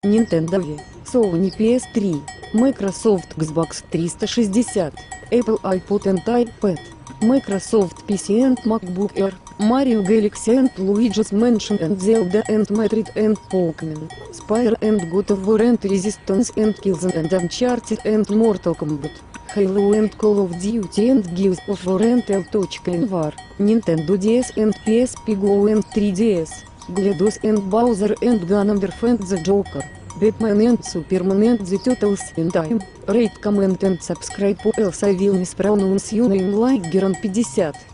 Nintendo Wii, Sony PS3, Microsoft Xbox 360, Apple iPod and iPad, Microsoft PC and MacBook Air, Mario Galaxy and Luigi's Mansion and Zelda and Metroid and Pokémon, Spyro and God of War and Resistance and Killzone and Uncharted and Mortal Kombat, Halo and Call of Duty and Gears of War and L.N.War, Nintendo DS and PSP Go and 3DS, GLaDOS and Bowser and Ganondorf and the Joker, Batman and Superman and the Turtles in Time, rate, comment and subscribe, else I will mispronounce your name like Geron 50.